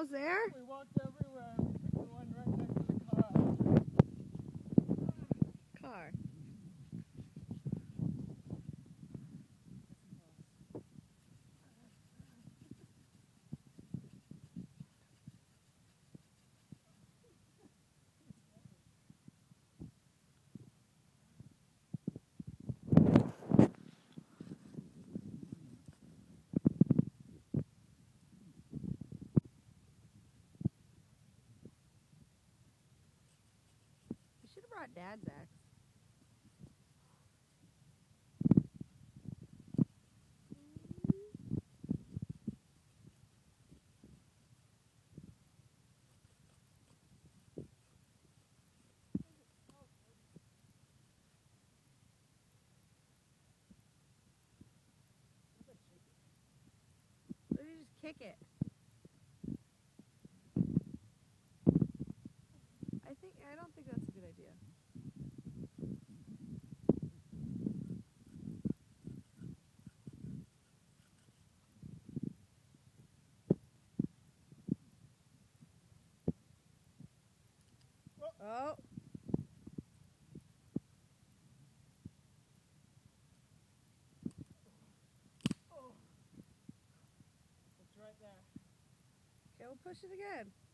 almost there? We walked everywhere. We picked the one right next to the car. Car. You should have brought Dad's axe. Or you just kick it. I don't think that's a good idea. Oh. Oh. It's right there. Okay, we'll push it again.